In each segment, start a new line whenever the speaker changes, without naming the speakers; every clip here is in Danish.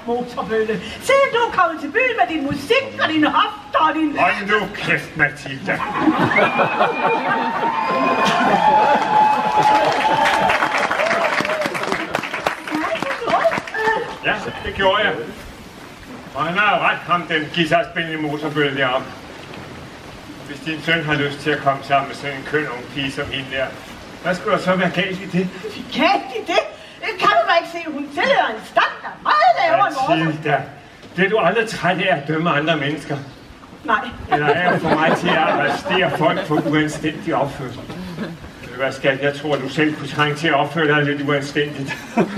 motorbølle. Siden du er kommet til byen med din musik og din hofter og din...
Hold nu kæft, Mathilda. Ja, det gjorde jeg. Og han har jo ret, ham den guitarspillende motorbølle deroppe. Hvis din søn har lyst til at komme sammen med sådan en køn ung pige som hende der, hvad skulle der så være galt i det?
Galt i det? Kan du da ikke se, hun tilhører en stand, der er meget lavere end vores?
Mathilda, bliver du aldrig træt af at dømme andre mennesker?
Nej.
Eller er det for mig til at arrestere folk for uanstændig opførsel? Ved du hvad, skat? Jeg tror, du selv kunne trænge til at opføre dig lidt uanstændigt.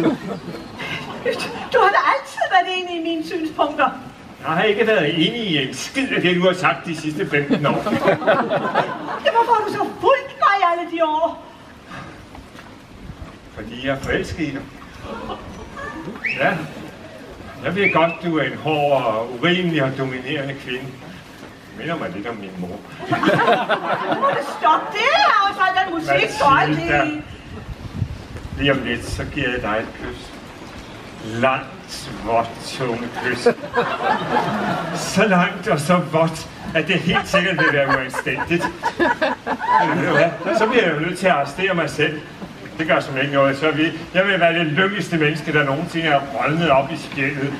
Du har da altid været enig i mine synspunkter.
Jeg har ikke været enig i en skid af det, du har sagt de sidste 15 år.
Ja, hvorfor har du så fulgt mig alle de år?
Fordi jeg er forelsket i dig. Ja. Jeg ved godt, du er en hård og urimelig og dominerende kvinde. Det minder mig lidt om min mor.
Må det stoppe det her, og så den musik, du aldrig...
Lige om lidt, så giver jeg dig et kys. Langt, vådt, tunge kys. Så langt og så vådt, at det helt sikkert vil være uanstændigt. Så bliver jeg jo nødt til at arrestere mig selv. Det gør som ikke noget. Jeg vil være det lykkeligste menneske, der nogensinde er rødnet op i spjældet.